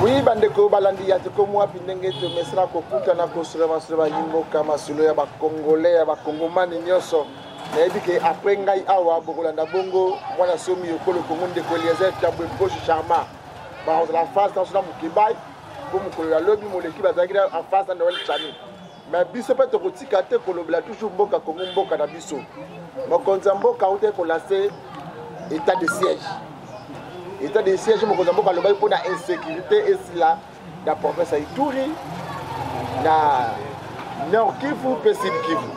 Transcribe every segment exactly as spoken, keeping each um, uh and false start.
Oui, bandeko balandi ya teko moi pinenge te mesra ko kutana ko sura masura yimbo kama sulo ya ba congolais ya ba congomani nyoso. Na ebike après ngai awa bokolanda bongo mwana somi yokolo kongo ndeko Eliezer Tambwe Gauche Charma. Ba on la face dans son mukibai ko mukolo ya lobi moleki bazakira en face dans le chani. Mais biso pe to kotika te ko lobela toujours mboka kongo mboka na biso. Mokonza mboka ute ko lancer état de siège. État de siège, je me suis dit pour la insécurité et cela, la province à Ituri, la Nord Kivu, et Sud Kivu.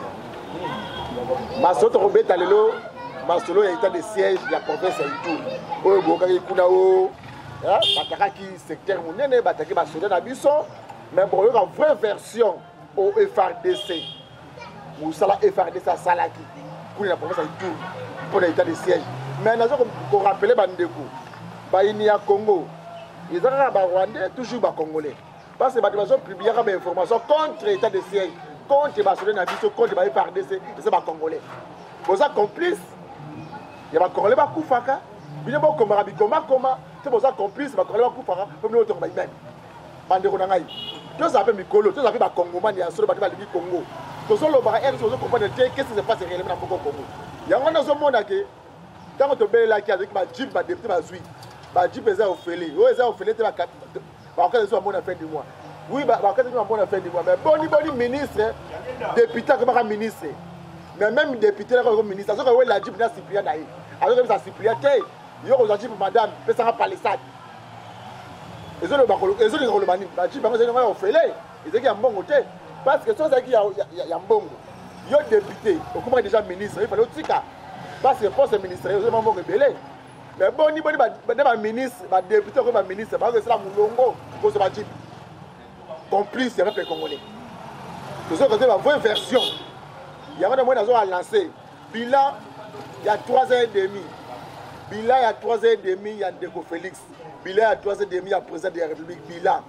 Ma sotte Robert Alelo, ma solo est état de siège de la province à Ituri. Oh, Bokari Kunao, Batakaki secteur Mounene, Bataki Basoda Nabisson, mais bon, il y a une vraie version au F R D C. Ou ça, la F R D C à Salaki, pour la province à Ituri, pour l'état de siège. Mais nous avons rappelé Bandeko. Baïni à Congo, ils ont Rwandais, toujours bas Congolais. Parce que les gens publient des informations contre l'état de siège, contre les Bassonais Nabiso, contre les F R D C, c'est pas Congolais. Pour ça, complice, il y a des Congolais qui sont Koufaka, il y a des Congolais qui sont Koma, c'est pour ça complice, il y a des Congolais qui sont Koufaka, comme nous autres, même. Bandeko Nangaï. Tout ça fait Mikolo, tout ça fait Congomani, il y a sur le bâtiment du Congo. Tout ça, le barrière, tout ça, comprendre qu'est-ce qui se passe réellement dans le Congo. Il y a un monde qui, quand on te là qui avec ma jeep, ma député, ma suite. Bah jeep est au félé, oh est au félé, tu vas bah quand ils sont à mon affaire du mois. Oui, bah quand ils sont à mon affaire du mois, mais boni boni ministre, député comme un ministre, mais même député comme ministre, parce que la jeep n'a Cyprien d'ailleurs, alors que ça Cyprien, il y a aujourd'hui pour madame, mais ça va pas les sacs. Ils ont le bacolo, ils ont le rolomani, la jeep, parce que c'est au félé, ils disent qu'il y a un bon côté, parce que sans ça qu'il y a il y a un bon, il y a député, au comment déjà ministre, il fallait aussi qu'à, parce que pour ce ministère, ils ont un bon rebellé. Mais bon, ni bon, ni ministre, ni député, ni ministre, parce que c'est la moulongo, pour ce bâtiment. Complice avec les Congolais. Nous sommes dans la vraie version. Il y a un moment où on a lancé. Bilan, il y a trois ans et demi. Bilan, il y a trois ans et demi, il y a Ndeko Félix. Bilan, il y a trois ans et demi, il y a le président de la République. Bilan.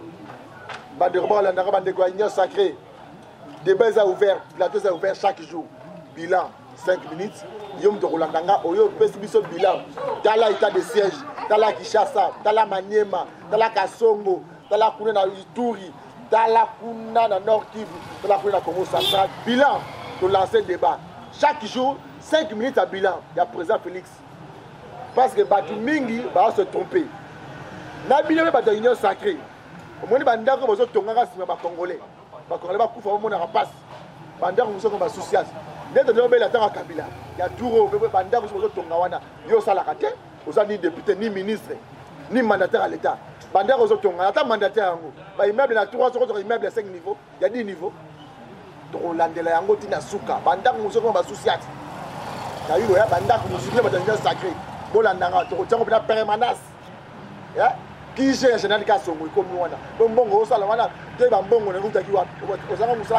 Banderba, la Ndara, Bandeko, Union sacrée. Débat est ouvert, plateau est ouvert chaque jour. Bilan. cinq minutes, Yom de Rolandanga, Oyo, Pesibiso Bilan, Tala état de siège, Tala Kishasa, Tala Maniema, Tala Kasongo, Tala Kuna na Ituri, Tala Kuna na Nord Kivu, Tala Kuna na Congo Central. Bilan, pour lancer le débat. Chaque jour, cinq minutes à bilan, il y a président Félix. Parce que Batu Mingi va se tromper. Na bilan, il y a une union sacrée. Au moins, il y a une union sacrée, il y a un Congolais. Les Congolais vont couper au rapace. Pendant que nous sommes associés. Dès que nous sommes à Kabila, il y a tout le monde qui est Tongawana. Il y a ni député, ni ministre, ni mandataire à l'État. Pendant que nous sommes à mandataire, il y a immeuble à trois immeubles à cinq niveaux. Il y a dix niveaux. Donc, on a des gens qui sont pendant que nous sommes associés. Il y a eu des gens qui sont dans sacré. Bon, on a une permanence. Qui gère le général de Kassongo comme nous. Bon, bon, on a un bon, on a un bon,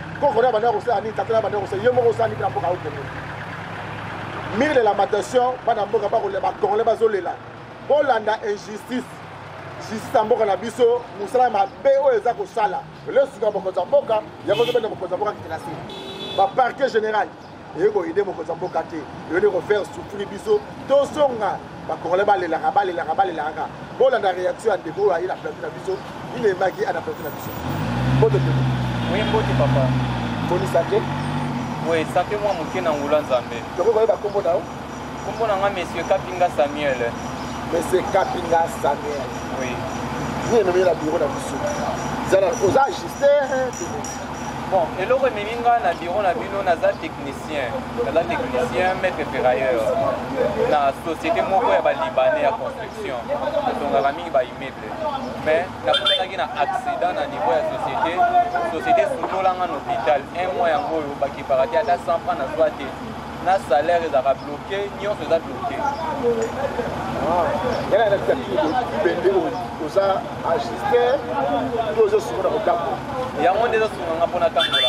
mire de lamentation, pendant que les gens ont injustice. Justice en boka na biso, musala mabe o eza ko sala. Le suka bokoza boka, ya ko benda bokoza boka kinasi. Ba parquet général, et ko aider bokoza boka te. Et de refaire souffrir biso, to songa ba congolais ba le la ba le la ba le la ka. Bon la réaction à débo a la plateau na biso, il est maki à la plateau na biso. Bon de oui, mboti papa. Boni santé. Oui, ça fait moi moké na ngula nzambe. Tu vois ba kombo na o? Kombo na nga monsieur Kapinga Samuel. Monsieur Kapinga Samuel. Oui. Vous avez la bureau de la mission. Vous avez ajusté. Bon, et là, le bureau na bino naza technicien. Naza technicien, maître ferrailleur. Na société moko ya ba libanais à construction. Donc la mingi ba immeuble. Mais na kota ki na accident na niveau ya société. Société sutola nga hôpital. Un mois yango yo ba ki parati ata cent francs na soité. Na salaire ezaka bloqué, nyonso eza bloqué. Il y a un activité de aux ajustés, aux autres sur le campo. Il y a un des autres sur le campo.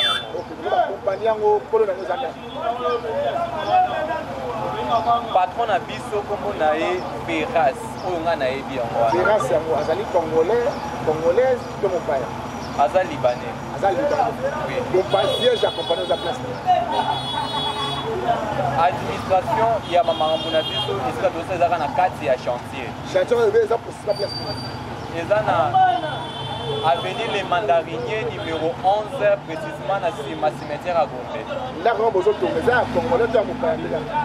Patron a biso comme on a eu Ferras, on a eu bien. Ferras, c'est un Azali congolais, congolais, de mon père. Azali libanais. Azali libanais. Oui. Mon père siège accompagné de la place. Administration, il y a maman Mounabiso, et ce que dossier est en quatre chantier. Chantier, il y a pour la place. Et ça, avenir les mandariniers numéro onze, précisément dans ma cimetière à Gombe. Là, on a besoin de tout, mais ça, comme on a dit à mon père,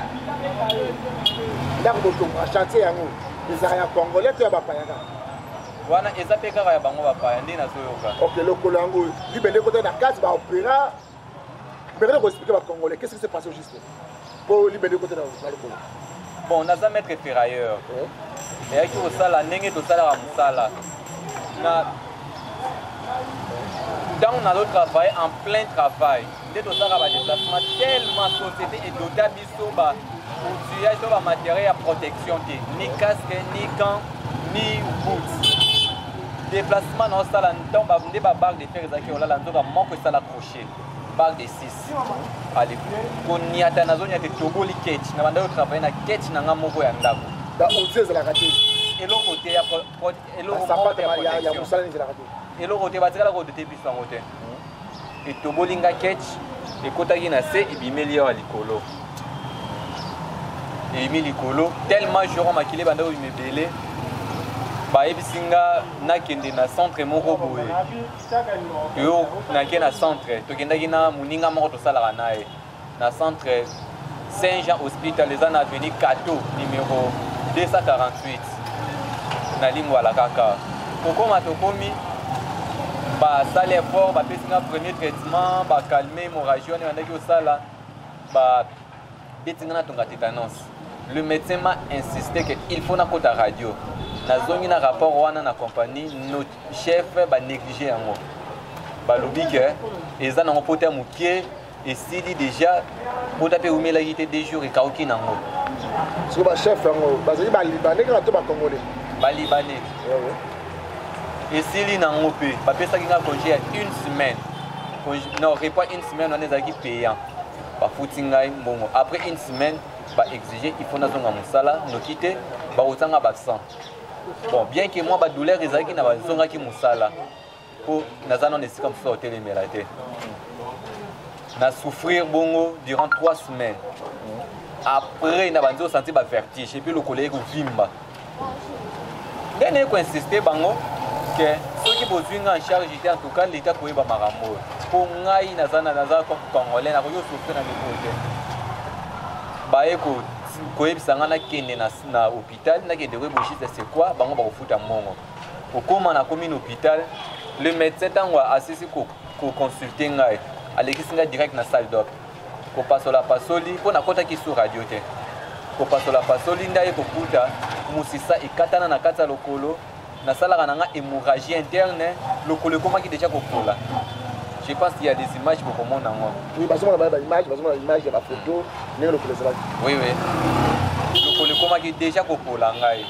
là, on a chantier à nous. Les Ariens congolais, tu as pas payé. Wana ezapeka ya bango bapaya ndé na soyoka. OK, le Colango, lui ben de côté na case ba opéra. Mais on va expliquer aux Congolais qu'est-ce qui s'est passé au juste. Pour lui ben de côté na le Congo. Bon, on a ça maître ferrailleur. Et qui au sala ndenge to sala musala. Na dans on a le travail en plein travail. Dès to sala ba déplacement tellement société et dota biso ba outillage ba matériel de protection ni casque ni gants ni boots. Déplacement dans ça là on va vendre ba barre de fer ezaki on la nzoka moko ça la crochet barre de six allez on y a dans zone ya te togoli ketch na banda travailler na ketch na ngamoko ya ndako da outillage la raté et l'autre côté ya et l'autre côté ya ya musala ni la raté et l'autre côté ba tikala ko de biso en côté et togoli nga ketch et kotaki na se ibimeli ya likolo et ibimeli likolo tellement jour makile banda o imebele ba ebisinga nakende na centre moko boye yo nakende na centre tokendaki na muninga moko tosalaka naye na centre Saint-Jean Hospital les na avenue Kato numéro deux cent quarante-huit na lingwala kaka kokoma tokomi ba sale effort ba pesinga premier traitement ba calmer hémorragie on bandaki osala ba betinga na tonga tétanos le médecin m'a insisté que il faut na kota radio na zongi na rapport wana na compagnie notre chef ba négliger yango ba lobi que eza na pote mukie et sili déjà pota pe umela yité deux jours et kaoki nango so ba chef yango bazali ba libanais ka to ba congolais ba libanais et sili nango pe ba pesa kinga congé une semaine non repas une semaine on ezaki payant ba futinga mbongo après une semaine ba exiger il faut na zonga musala no quitter ba otanga vaccin. Bon, bien que moi, ma douleur est qui n'a pas besoin de musala pour nazano ne comme ça hôtel émérité. Na souffrir bongo durant trois semaines. Après, n'a pas besoin de sentir ma vertige et puis le collègue vimba. Bien n'est quoi insister bango que ceux qui besoin en charge étaient en tout cas l'état pour y ba marambo. Pour ngai nazana nazana comme congolais na koyo souffrir na côté. Ba écoute koyebisanga na kende na na hôpital na kende rebochiste c'est quoi bango ba kofuta mongo okoma na komi na hôpital le médecin tango assisi ko ko consulter ngai alekisinga direct na salle d'op ko pasola pasoli po na kota ki sur radio te ko pasola pasoli ndaye ko kuta musisa ikatana na kata lokolo na sala kana nga hémorragie interne lokolo koma ki déjà ko pola. Je pense qu'il y a des images pour comment on a. Oui, parce qu'on a des images, parce qu'on a des images, il y a des photos, il y a des photos. Oui, oui. Le comment qui est déjà pour l'angaï.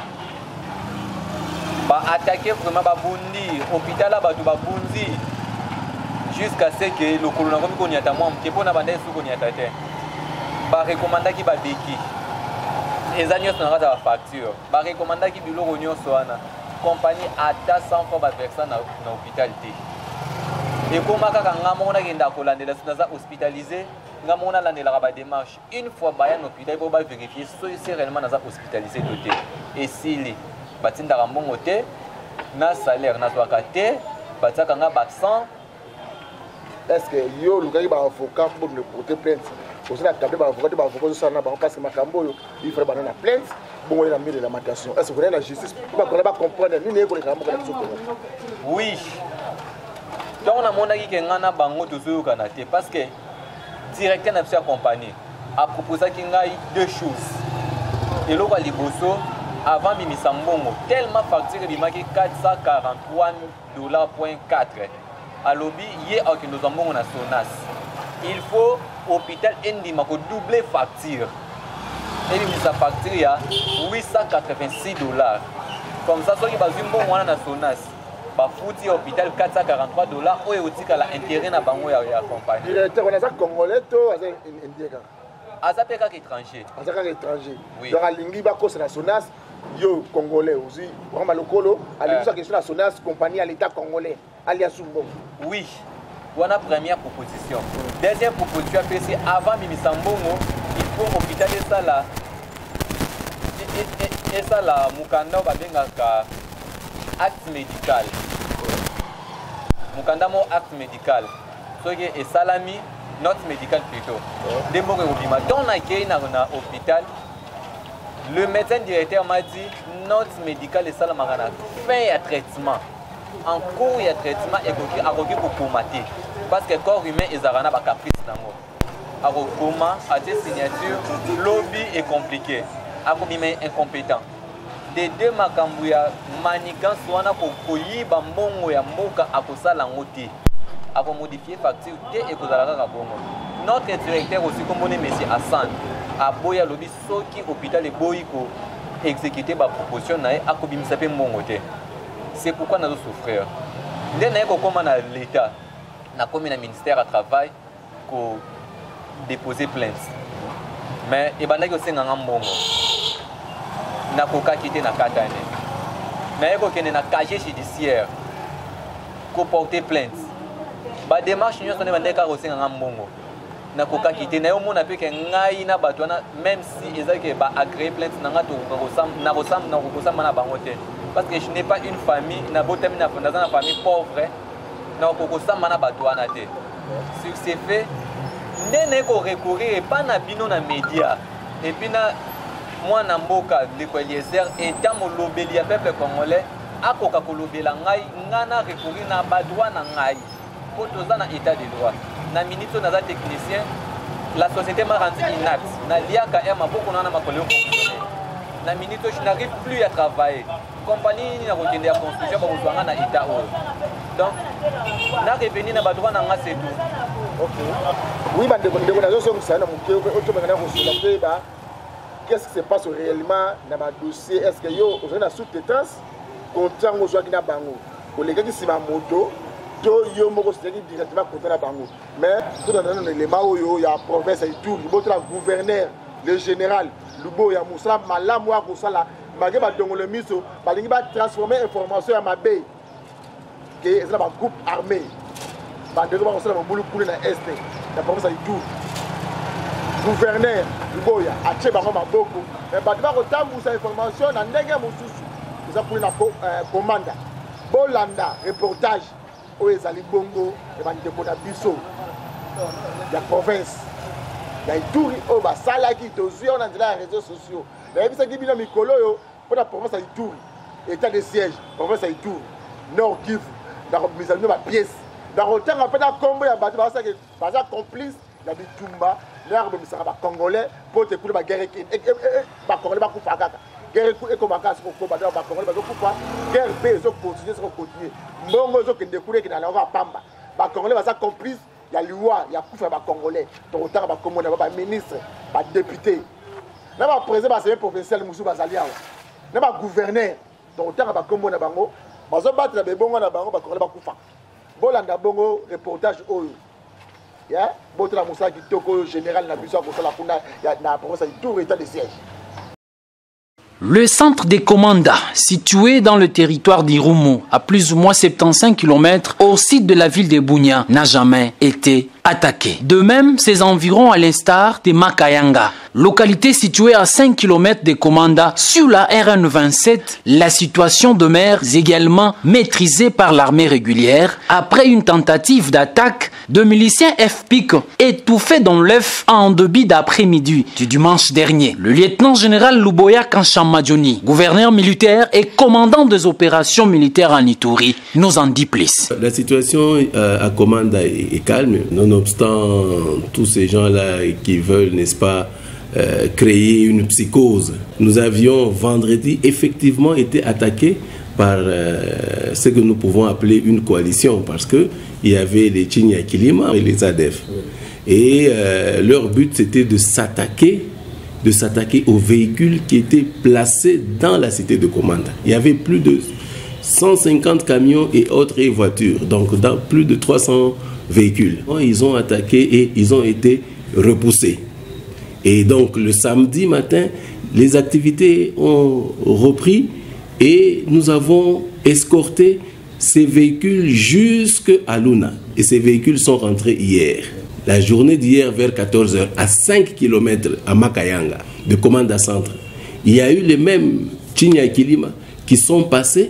Bah attaquer vraiment bah bundi, hôpital là bah tout bah bundi. Jusqu'à ce que le colonel comme qu'on y a tellement, qui pour n'abander sous qu'on y a tâté. Bah recommander qui bah béki. Les agneaux sont en facture. Bah recommander qui bilo rognon soana. Compagnie atta cent fois bah personne dans l'hôpital. Et comme kaka ngamona kenda kolandela sinaza hospitalisé ngamona landela ba démarche une fois ba ya hôpital pour ba vérifier si réellement naza hospitalisé doté et s'il batinda rambongo té na salaire na twaka té bataka nga vaccin est-ce que yo lukaki ba avocat pour ne porter plainte aussi la table ba avocat ba avocat ça na ba parce que makambo yo il faut ba na plainte bon il a mis de la matation est-ce que vous avez la justice pour pas comprendre ni ne ko le kambo ka oui. Donc on a mon avis que ngana bango tozo kanate parce que directeur n'a pas compagnie a proposé qu'il y ait deux choses. Et là à liboso avant mimi sambongo tellement facture bimaki quatre cent quarante-trois dollars point quatre. À lobby hier avec nous ambongo na Sonas. Il faut hôpital ndima ko doubler facture. Et mimi sa facture ya huit cent quatre-vingt-six dollars. Comme ça ceux qui bazim bon wana na Sonas. Bafuti hôpital quatre cent quarante-trois dollars oyo otika la intérêt na bango ya ya compagnie. Directeur on a ça congolais to aza indien. Aza peka étranger. Aza ka étranger. Oui. Donc alingi ba ko na Sonas yo congolais aussi. On va lokolo alingi ça question na Sonas compagnie à l'état congolais alias Sumbo. Oui. Voilà première proposition. Deuxième proposition c'est avant Mimisambongo, il faut hôpital et ça là. Et ça là mukanda ba bengaka acte médical. Mukanda mo acte médical. Ce qui est salami, note médicale plutôt. Des mots que dans un hôpital, le médecin directeur m'a dit note médicale et salamagana fin à traitement. En cours de traitement et pour comater. Parce que le corps humain est un caprice. À coma, à des signatures, lobby est compliqué. À incompétent. Des deux makambouya manigance wana pour koyi ba mbongo ya mboka akosala ngoti. À modifier facture et kozalaka bongo. Notre directeur aussi comme on est monsieur Hassan a boya lobby soki hôpital et boyiko exécuter ba proposition na e akobimisa pe mbongo te. C'est pourquoi nous souffrir. Dès que nous sommes dans l'État, nous sommes dans le ministère du Travail pour déposer plainte. Mais il y a des gens qui sont en train de quitter la Katane. Mais il y a des gens qui sont judiciaire pour porter plainte. La démarche est en train de quitter la quitter na yo mona pe ke ngai na batwana même si ezaki ba agréé plainte na ngato kosam na kosam na kosam na bango te. Parce que je n'ai pas une famille, na botem na fondation na famille pauvre, na kokosa mana batwana te. Sur ces faits, n'est ko recourir pas na bino na média. Et puis na moi na mboka de Eliezer étant molobeli ya peuple congolais, akoka kolobela ngai ngana recourir na batwana ngai. Pour toza na état de droit. Na minute na za technicien, la société m'a rendu inapte. Na liaka ya maboko na na makoleo. Na minute je n'arrive plus à travailler. Compagnie na rotende ya construction ba kozwanga na état o. Donc na revenu na badroit na nga c'est tout. OK. Oui, bande de ndeko na zo ça na muke auto bangana ko sula pe ba. Qu'est-ce qui se passe réellement dans ma dossier? Est-ce que yo on a sous-traitance contrat ngo zwa kina bango. Ko lega ki sima moto to yo moko c'est directement contrat na bango. Mais tout dans les éléments yo ya province et tout, le gouverneur, le général Lubo ya Moussa malamu wa kosala malgré ba dongolo miso balingi ba transformer information ya mabe que c'est un groupe armé ba de ba kosala mbulu kule na est la province ya tout gouverneur Lubo ya ache bango maboko mais ba ba kotambusa information na ndenge mosusu za kule na commanda bolanda reportage o ezali bongo e ba ndeko na biso ya province. Il y a tout au bas, ça là qui te suit, on a dit les réseaux sociaux. Il y a qui vient Mikolo pour la province à Ituri, état de siège, province à Ituri, Nord Kivu, dans la mise à ma pièce. Dans le temps, on a combo, il y a battu parce que par exemple complice, il y a des Tumba, l'arbre de Misara congolais pour te couler la guerre qui est congolais pas couper à guerre et comme à casse pour combattre la congolais pas couper guerre paix, ils ont continué, ils ont continué. Mbongo ils ont découlé qui n'a pas pamba. La congolais va ça complice. Il y a l'I A, il y a Koufa Congolais, il y a des ministres, des députés. Il y a le président de la provinciale Moussou Bazalia. Il y a le gouverneur, il y a le Bango. Il y a le Bango, il y a le Koufa. Il y a le reportage. Il y a le général de la province de tout l'état de siège. Le centre des commandas, situé dans le territoire d'Irumu, à plus ou moins soixante-quinze kilomètres au sud de la ville de Bunia, n'a jamais été attaqué. De même, ces environs, à l'instar de Makayanga, localité située à cinq kilomètres des commandas sur la R N vingt-sept, la situation demeure également maîtrisée par l'armée régulière après une tentative d'attaque de miliciens F P I C étouffés dans l'œuf en début d'après-midi du dimanche dernier. Le lieutenant-général Luboya Kanshamadjoni, gouverneur militaire et commandant des opérations militaires en Ituri, nous en dit plus. La situation euh, à Komanda est, est calme, nonobstant tous ces gens-là qui veulent, n'est-ce pas, euh, créer une psychose. Nous avions vendredi effectivement été attaqués par euh, ce que nous pouvons appeler une coalition, parce qu'il y avait les Chinyakilima et les A D F. Et euh, leur but, c'était de s'attaquer de s'attaquer aux véhicules qui étaient placés dans la cité de Komanda. Il y avait plus de cent cinquante camions et autres et voitures, donc dans plus de trois cents véhicules. Ils ont attaqué et ils ont été repoussés. Et donc le samedi matin, les activités ont repris et nous avons escorté ces véhicules jusqu'à Luna. Et ces véhicules sont rentrés hier. La journée d'hier, vers quatorze heures, à cinq kilomètres à Makayanga, de Komanda Centre, il y a eu les mêmes Chinyakilima qui sont passés,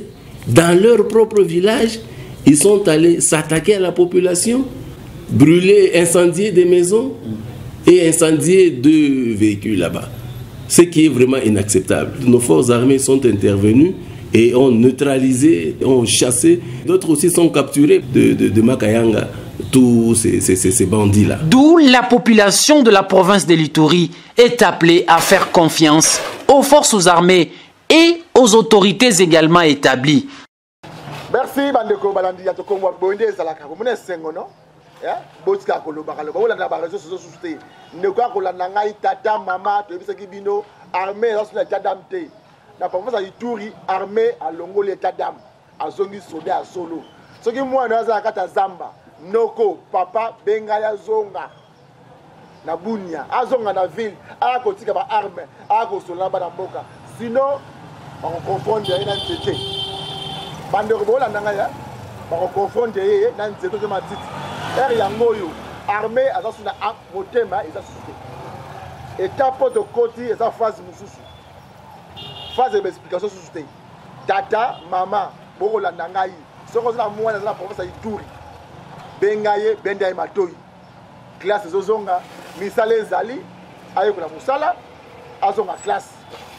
dans leur propre village, ils sont allés s'attaquer à la population, brûler, incendier des maisons et incendier deux véhicules là-bas. Ce qui est vraiment inacceptable. Nos forces armées sont intervenues et ont neutralisé, ont chassé. D'autres aussi sont capturés de, de, de Makayanga, tous ces, ces, ces bandits-là. D'où la population de la province de l'Ituri est appelée à faire confiance aux forces armées et aux autorités également établies. Merci bandeko balandi ya tokomwa bonde ezalaka komona sengo no ya botika koloba kaloba ola na ba réseaux sociaux susté ndeko akolanda ngai tata mama to ebisa kibino armée la suna tadamte na province ya Ituri armée alongo le tadam azongi soldat solo soki mwana azala kata zamba noko papa benga ya zonga na bunia azonga na ville akotika ba armée akosola ba na mboka sinon on confondre na ntete bandeko bolanda ngai ya bako confondre ye na nzeto de matiti er yango yo armée azasu na motema eza susute étape de côté eza phase mususu phase d'explication susute tata mama bolanda ngai soko za mwana za province ya Ituri bengaye benda matoi classe zozonga misala ezali ayo kuna musala azonga classe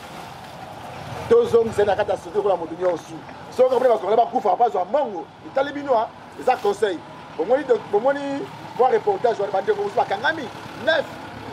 tozonga c'est na kata surtout kwa modu nyosu soko après parce qu'on va kufa pas zo mongo itali binoa eza conseil bomoni bomoni voir reportage wa bande ko usba kangami neuf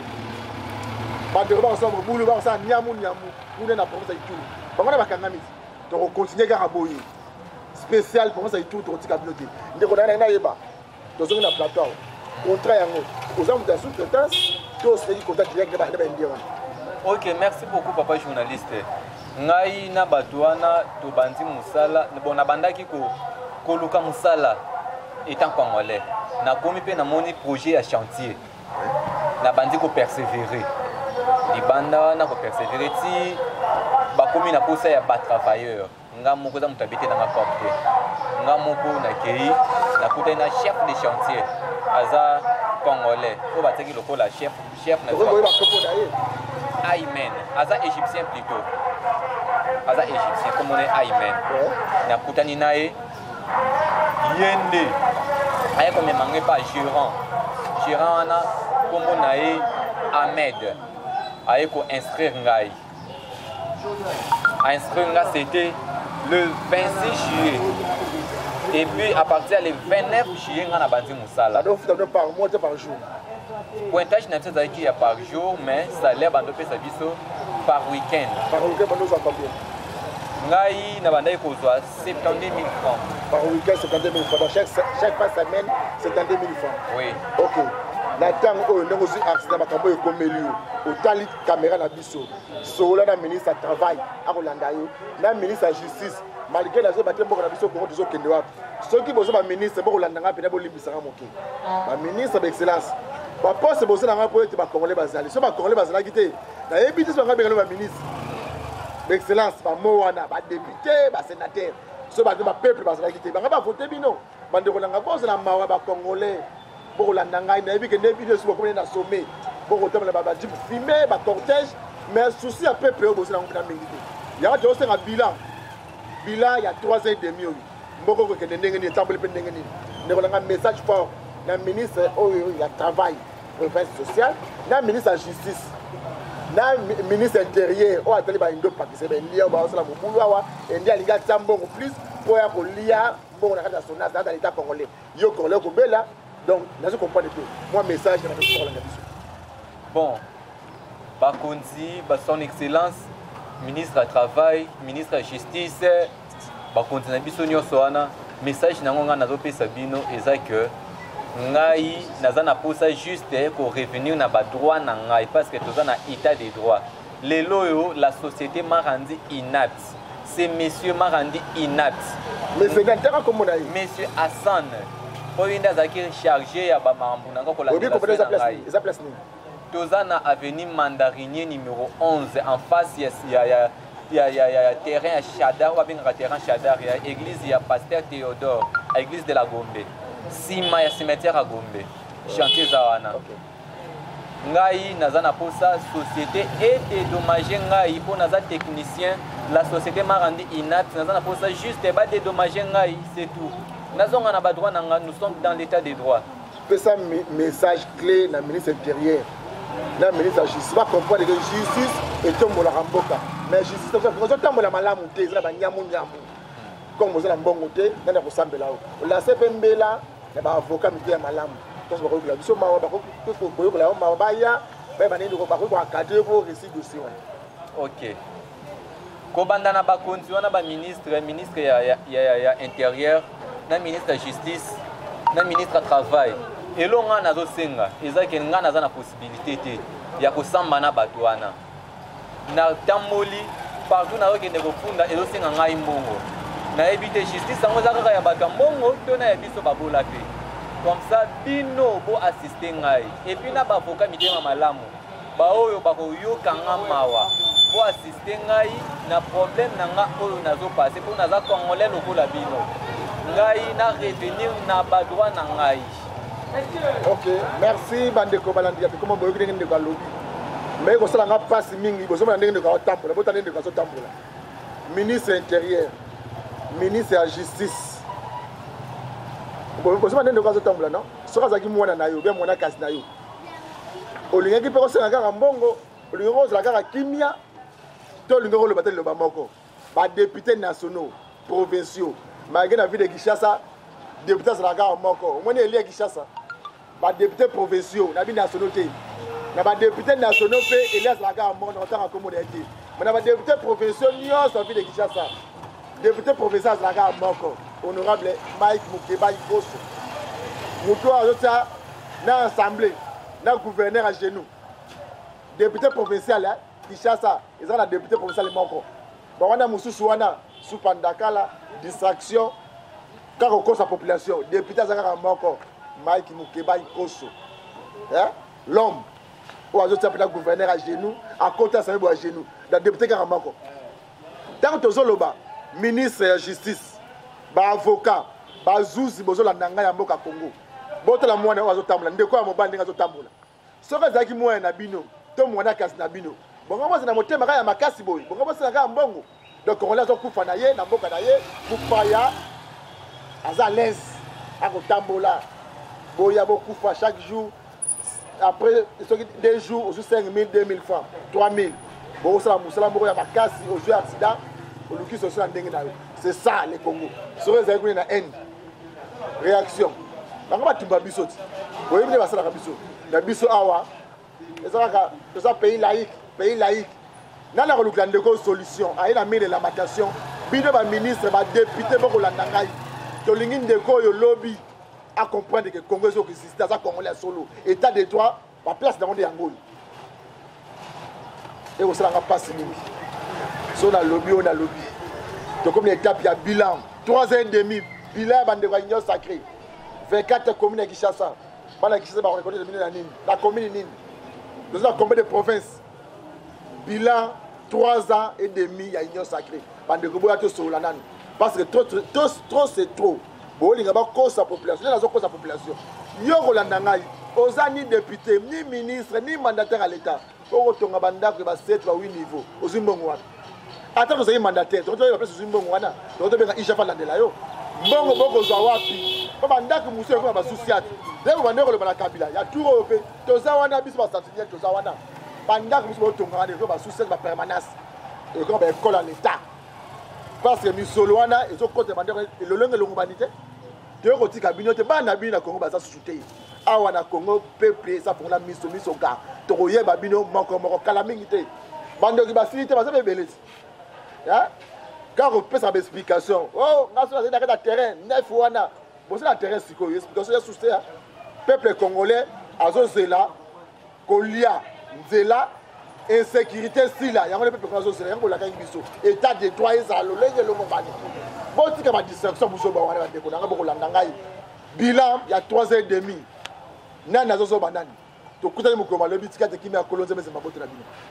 bande ko ba ensemble bulu ba sa nyamu nyamu une na province Ituri bangona bakangami to continuer ka boye spécial province Ituri to tika bloqué ndeko na na yeba tozonga na plateau contrat yango aux hommes de sous-traitance tous les contacts directs de bande bande. Ok, merci beaucoup papa journaliste. Ngai na batuana to bandi musala bona bandaki ko koluka musala étant congolais na komi pe na moni projet ya chantier na bandi ko persévérer di banda na ko persévérer ti ba komi na posa ya ba travailleur nga moko za mutabite na nga porte nga moko na kei na kuta na chef de chantier aza congolais ko bateki lokola chef chef na Amen aza égyptien plutôt aza égyptien comme on est Amen na kutani nae yende aya comme mangé pas gérant gérant na comme nae Ahmed aya ko inscrire ngai a inscrire ngai c'était le vingt-six juillet et puis à partir du vingt-neuf juillet on a bâti musala donc par mois par jour pointage na tsa qui par jour mais salaire bando pe sa biso par week-end par week-end bando za combien ngai na bandai ko zo soixante-dix mille francs par week-end soixante-dix mille francs chaque chaque pas semaine soixante-dix mille francs oui OK na tango o ndongo zi accident bakambo ekomeli o tali caméra na biso sola na ministre du travail akolanda yo na ministre de justice malgré la zo baté mboko na biso ko zo kende wapi soki bozo ba ministre mboko landa nga pena bo limbisa nga moke ba ministre d'excellence ba poste bozo na nga po ete ba congolais bazali so ba congolais bazala kité na ebiti so nga bengalo ba ministre d'excellence ba mo wana ba député ba sénateur so ba ba peuple bazala kité ba nga ba voter bino bande ko langa bozo na mawa ba congolais boko landa ngai na ebi ke ne vidéo so ko na sommet boko tomela ba ba jeep filmé ba cortège mais souci à peuple bozo na ngina mingi ya ka josse nga bilan bilan ya trois ans et demi mboko ko ke ndenge ni tambole pe ndenge ni ndeko langa message fort na ministre oyo ya travail province sociale na ministre de justice na ministre intérieur o atali ba indo pakise be ndia ba osala mobulu awa ndia linga tambongo plus pour ya kolia mbongo na kata sona dans l'état congolais yo congolais ko bela donc na je comprends tout moi message na pour la biso bon ba konzi ba son excellence ministre du travail ministre de justice ba konzi na biso nyoso wana message nango nga nazo pesa bino eza que ngai naza na posa juste ko revenir na ba droit na ngai parce que toza na état de droit lelo yo la société m'a rendu inapte c'est monsieur m'a rendu inapte mais c'est d'intérêt comme on a monsieur Hassan oyinda zaki chargé ya ba mambu nanga ko la place ni toza na avenue Mandarinier numéro onze en face ya ya ya ya ya terrain ya Chadar ou bien terrain Chadar ya église ya pasteur Théodore à église de la Gombe sima ya cimetière à Gombe chantier zawana ngai naza na posa société et dédommagé ngai po naza technicien la société m'a rendu inapte, pour ça juste pas dédommager, c'est tout. Nous sommes dans l'état des droits. C'est ça message clé dans le ministre intérieur. Dans le ministre de la justice, pas comprendre que justice est un la ramboka. Mais justice, c'est un peu la malamu, c'est un nyamu nyamu. Comme vous avez un bon côté, vous avez un peu là. La C P M B là, il y a un avocat qui est un malamu. Donc, vous avez un peu ok. Kobandana ba continue na ba ministre, ministre ya ya ya intérieur, na ministre de justice, na ministre de travail. Et là on a zo senga, ezaki nga na za na possibilité te ya ko samba na bato wana. Na tamoli partout na okende ko funda ezo senga ngai mbongo. Na ebité justice sango za kaka ya bato mbongo to na ebiso babola te. Comme ça bino bo assister ngai. Et puis na ba avocat mitema malamu. Ba oyo ba ko yokanga mawa. Pour assister ngai na problème na nga oyo nazo passer pour naza congolais lokola bino ngai na revenir na ba droit na ngai. Ok, merci bandeko balandi ya comment boyo ngende ko lobby mais ko sala nga passe mingi bozo na ngende ko tambola bota ngende ko tambola ministre intérieur ministre ya justice bozo na ngende ko tambola non soka zaki mwana na yo be mwana kasi na yo olingaki pe ko sala nga mbongo olingo ko sala nga kimia tout le monde le Bamako, les députés nationaux, provinciaux, malgré la ville de Kinshasa, les députés de la gare Moko, on est lié à Kinshasa, les députés provinciaux, les nationaux, les députés nationaux, et les la gare Moko, en tant que communauté. Mais les députés provinciaux, nous sommes la ville de Kinshasa, les députés provinciaux de la gare Moko, honorable Mike Mukeba Ikoso, nous avons dans l'Assemblée, dans le gouverneur à genoux, députés provinciaux, Kinshasa, ils ont la députée provinciale Moko. Bon, on a Moussou Wana, sous Pandakala, distraction, car on cause la population. Député Zagara Moko, Mike Mukeba Ikoso. L'homme, ou à le gouverneur à genoux, à côté de à genoux, la députée Garamako. Tant que Zoloba, ministre de la justice, avocat, Zouzi, Bozola Nanga Yamoka Congo. Bota la moine ou à Zotambola, de quoi mon banding à Zotambola. Ce que Zaki Mouen Nabino, Tom Mouna Nabino. Bon, moi, c'est dans mon thème, je suis makasi boy. Bon, moi, c'est dans mon donc, on a un coup fanaye, na boka naye, coup paya, à l'aise, à Tambola. Bon, il y a beaucoup de chaque jour. Après, deux jours, au cinq mille, deux mille francs, trois mille. Bon, ça, c'est la mourir à makasi, au jeu accident, au luki social en dengue. C'est ça, les Congo. Ce que vous avez haine. Réaction. On va tout babisot. Vous voyez, vous avez la biso. La biso awa. C'est un pays laïque. Pays laïque. Dans la solution, à la mine de la matation, bino ba ministre, ba député, ba kolandangai. To lingin de ko yo lobby à comprendre que Congo est existe, ça Congolais solo. État de droit, ba place dans le monde Angola. Et vous savez pas si mingi. So na lobby, on a lobby. Donc comme l'étape il y a bilan, trois ans et demi, bilan bande de réunion sacrée. vingt-quatre communes à Kinshasa. Pas la Kinshasa ba reconnaître la commune Nini. Nous avons combien de provinces? Bilan trois ans et demi, il y a une union sacrée. Parce que trop, trop, trop c'est trop. Bon, il y a pas cause la population. Il y a cause la population. Il y a ni député, ni ministre, ni mandataire à l'État. Il y a banda qui va sept ou huit niveaux. Aux Zimbabwe. Attends que vous ayez mandataire. Donc, vous avez appelé Zimbabwe. Donc, vous avez Ishafa Landelayo. Bongo bongo zawapi. Banda que monsieur va soucier. Dès que vous avez le Kabila, il y a tout européen. Tozawana bis va s'attirer Tozawana. Pendant que nous sommes en sous cette permanence, et qu'on va école à l'État. Parce que nous sommes là, ils ont côté le long de l'humanité. De côté cabinet, pas nabi na Congo basa souté. Awa na Congo peuple ça pour la mise mise au cas. Toroye babino moko moko calamité. Bande qui facilité ça fait belé. Hein? Car on peut sa explication. Oh, national c'est dans le terrain, neuf wana. Bon c'est le terrain siko, explication c'est souté. Peuple congolais azozela kolia Zela, insécurité, si là, il y a un peu de choses, il y a un peu de état de droit, il y a un peu de bon, si il y a une distraction, bilan, il y a trois heures et demie. Il y a un peu de banane. Donc, il y a un peu de banane.